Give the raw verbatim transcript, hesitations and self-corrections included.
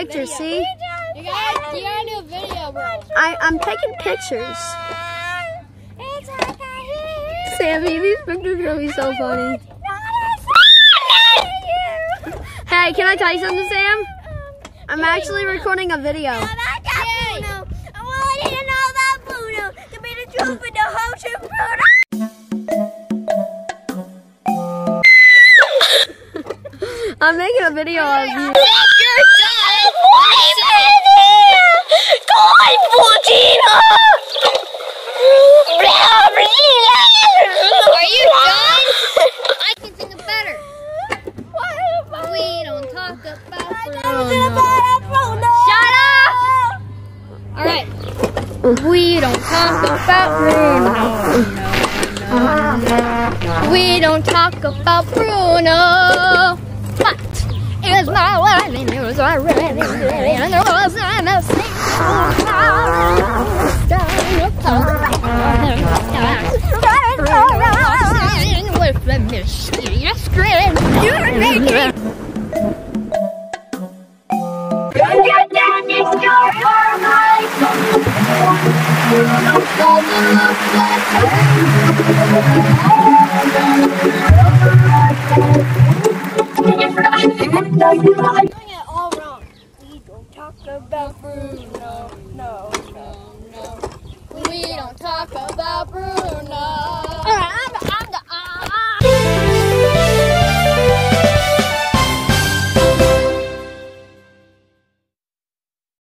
pictures, see? You gotta, you gotta do a video, bro. I, I'm taking pictures. Sammy, these pictures are gonna be so funny. Hey, can I tell you something, Sam? I'm actually recording a video. I'm making a video of you. You're done! Are you done? I can think of better. We don't talk about Bruno. Shut up! Alright. We don't talk about Bruno. We don't talk about Bruno. But it was my wedding, it was my wedding, and there wasn't a single with the mysterious grin. You're naked. Doing it all wrong. We don't talk about Bruno. No, no, no. We don't talk about Bruno.